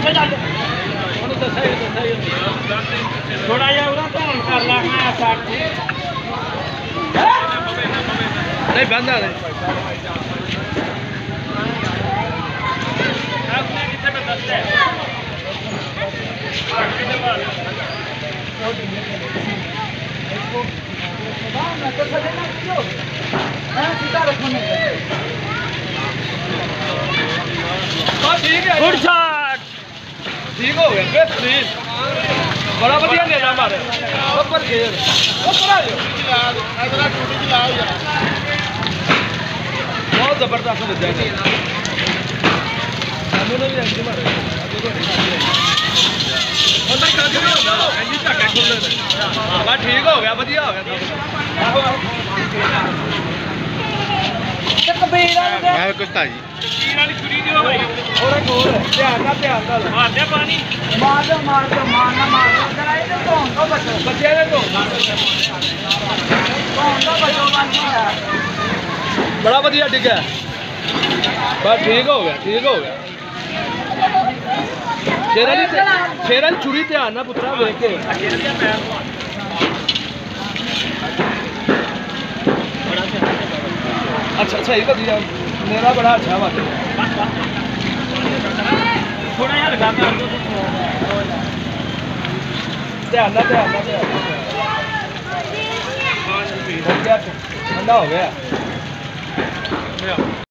थोड़ा जिहा उरा धोन कर लेना साठ नहीं बंदा नहीं गुड शॉट ठीक हो गया बेहतरीन बड़ा बढ़िया नेता मारे ऊपर खेल ऊपर आ जाओ बहुत जबरदस्त लगा सामने भी ऐसे मारे अंदर का भी होगा इंजी झटका खोल ले बस ठीक हो गया बढ़िया हो गया मैं कुछ था जी तीर वाली छुरी दियो भाई और एक और ध्यान ना मार दे पानी मारना जरा इधर कौन तो बचो बच्चे ने तो कौन तो बचो बाकी यार बड़ा बढ़िया ठीक है बस ठीक हो गया शेरा की छुरी ध्यान ना पुत्रा देख के अच्छा सही बढ़िया मेरा बड़ा अच्छा बात है थोड़ा यार लगा ध्यान ना ठंडा हो गया